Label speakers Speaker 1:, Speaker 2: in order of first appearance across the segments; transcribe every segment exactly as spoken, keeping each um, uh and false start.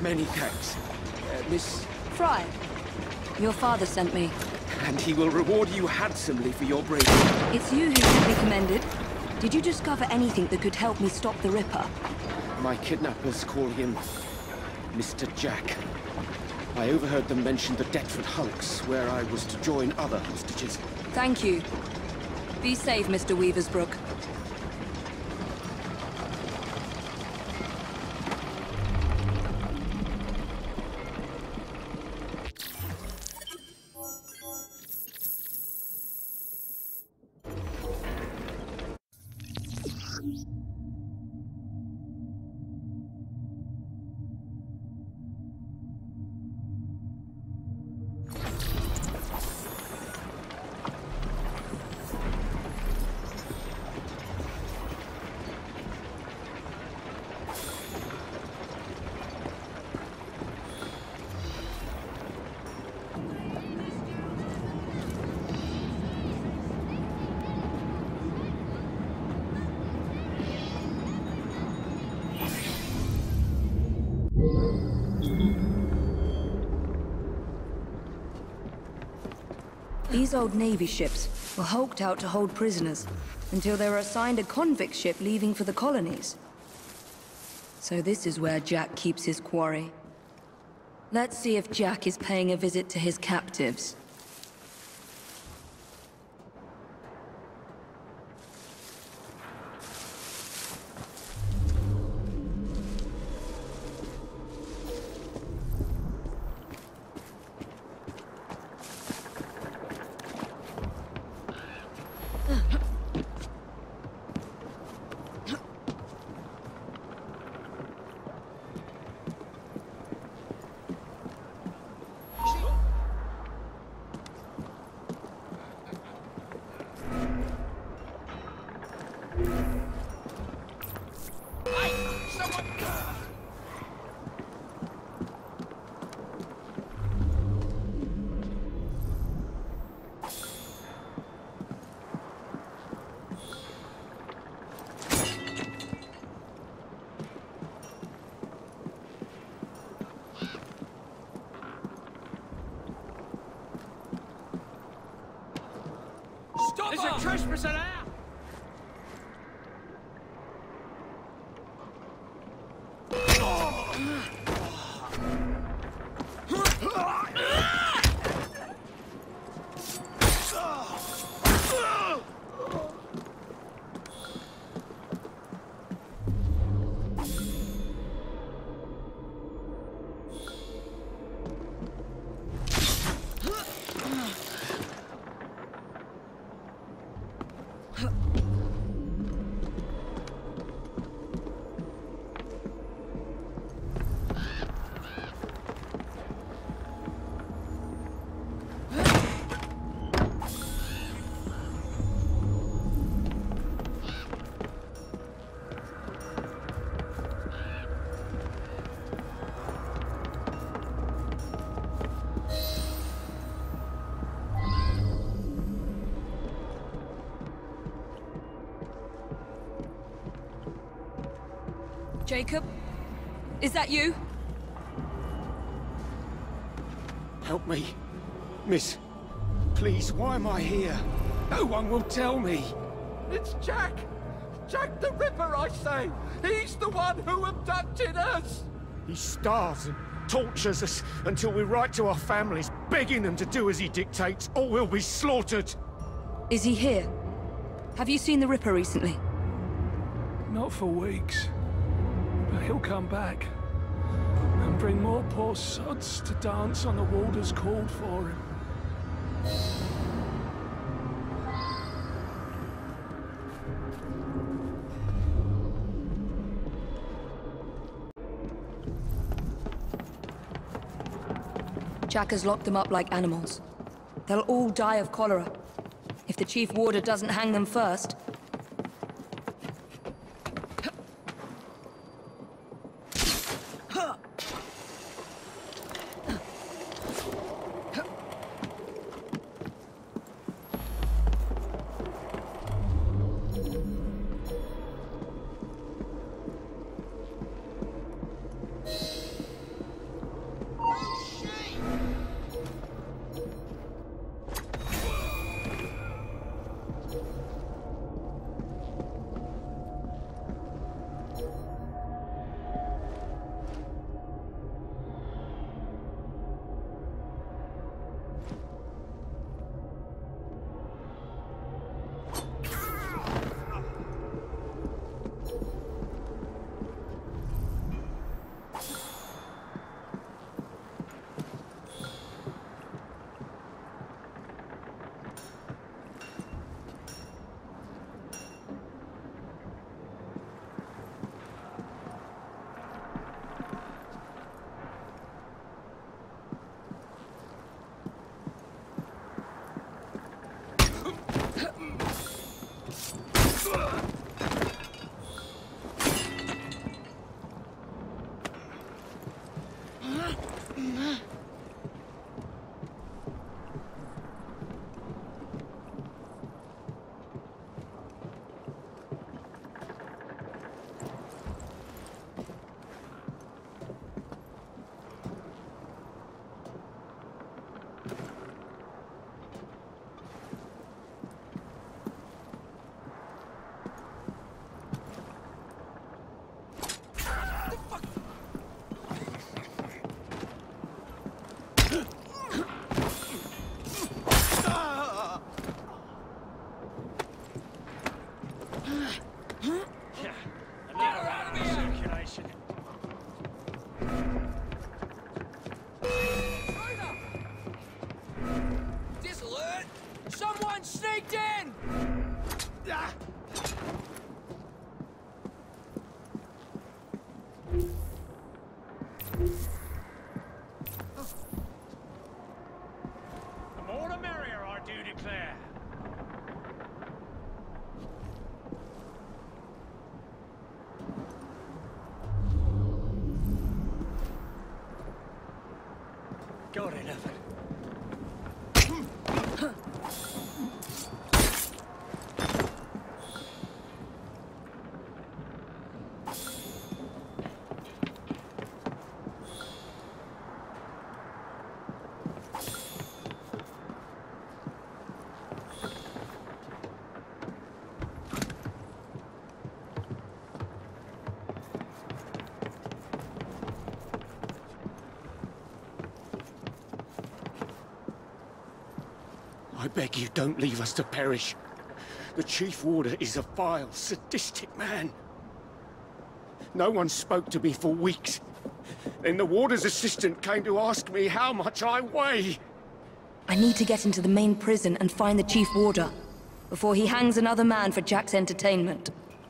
Speaker 1: Many thanks. Uh, Miss...
Speaker 2: Fry, your father sent me.
Speaker 1: And he will reward you handsomely for your bravery.
Speaker 2: It's you who should be commended. Did you discover anything that could help me stop the Ripper?
Speaker 1: My kidnappers call him Mister Jack. I overheard them mention the Deptford Hulks, where I was to join other hostages.
Speaker 2: Thank you. Be safe, Mister Weaversbrook. These old Navy ships were hulked out to hold prisoners until they were assigned a convict ship leaving for the colonies. So this is where Jack keeps his quarry. Let's see if Jack is paying a visit to his captives.
Speaker 3: There's a trespasser there!
Speaker 2: Jacob? Is that you?
Speaker 1: Help me. Miss, please, why am I here? No one will tell me.
Speaker 3: It's Jack! Jack the Ripper, I say! He's the one who abducted us!
Speaker 4: He starves and tortures us until we write to our families, begging them to do as he dictates, or we'll be slaughtered.
Speaker 2: Is he here? Have you seen the Ripper recently?
Speaker 5: Not for weeks. But he'll come back. And bring more poor sods to dance on the Walder's called for him.
Speaker 2: Jack has locked them up like animals. They'll all die of cholera. If the Chief Warder doesn't hang them first.
Speaker 6: Someone sneaked in!
Speaker 4: The more the merrier, I do declare. Got rid of it.
Speaker 1: I beg you, don't leave us to perish. The Chief Warder is a vile, sadistic man. No one spoke to me for weeks. Then the Warder's assistant came to ask me how much I weigh.
Speaker 2: I need to get into the main prison and find the Chief Warder, before he hangs another man for Jack's entertainment.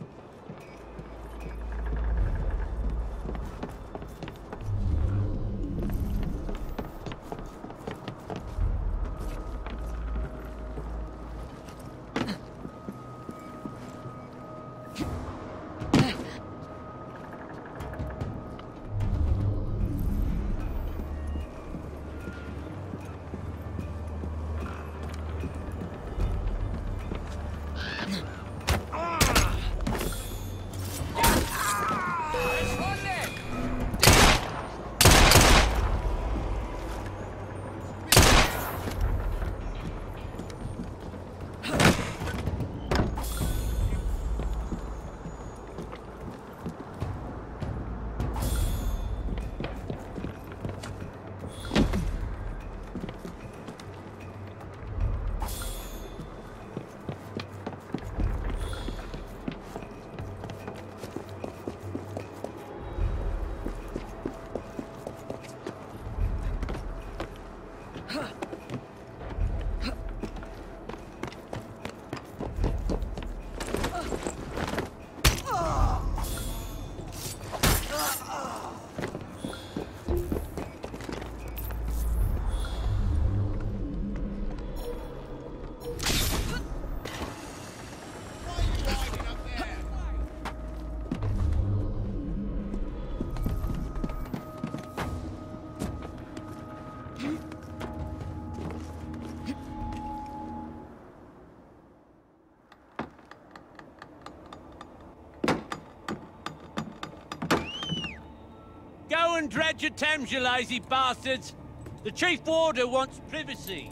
Speaker 6: Go and dredge your Thames, you lazy bastards! The Chief Warder wants privacy.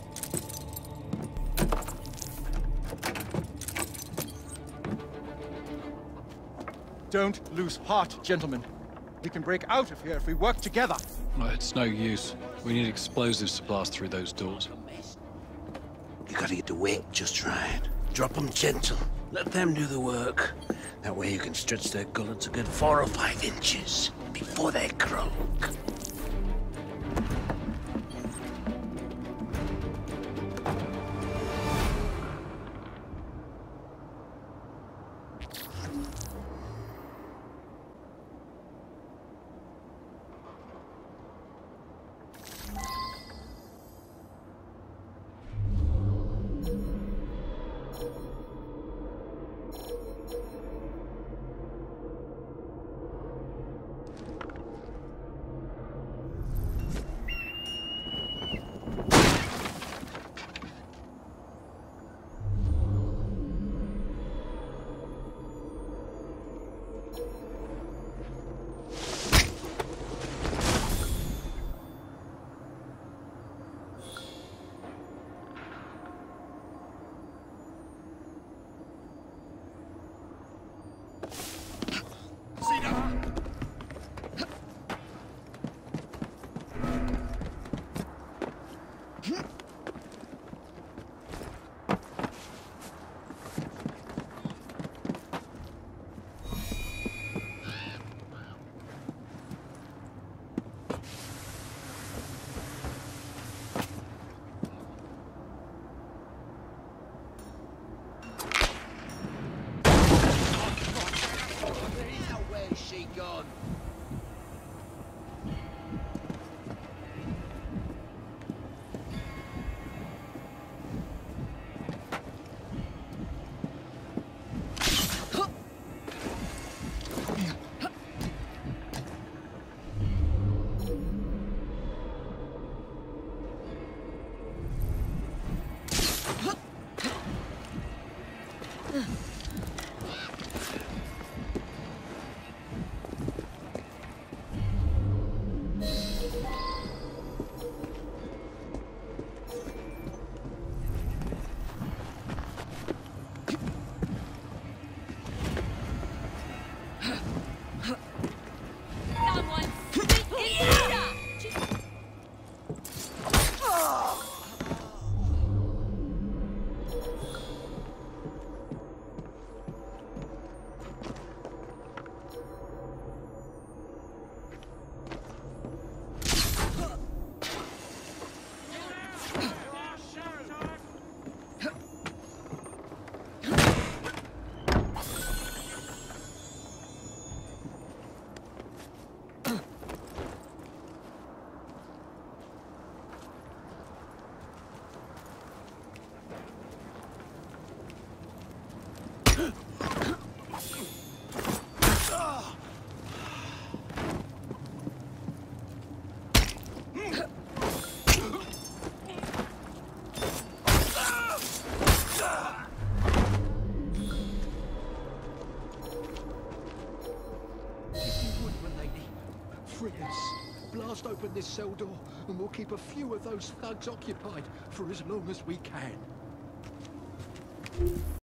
Speaker 7: Don't lose heart, gentlemen. We can break out of here if we work together.
Speaker 8: No, it's no use. We need explosives to blast through those doors.
Speaker 9: You gotta get the weight just right. Drop them gentle. Let them do the work. That way you can stretch their gullets a good four or five inches before they croak.
Speaker 3: free us. Blast open this cell door, and we'll keep a few of those thugs occupied for as long as we can.